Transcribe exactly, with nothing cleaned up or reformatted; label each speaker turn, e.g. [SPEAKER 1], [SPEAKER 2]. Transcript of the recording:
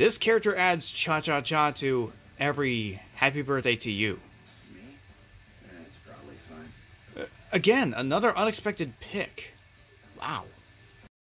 [SPEAKER 1] This character adds cha-cha-cha to every happy birthday to you.
[SPEAKER 2] Me? That's probably fine.
[SPEAKER 1] Uh, again, another unexpected pick. Wow.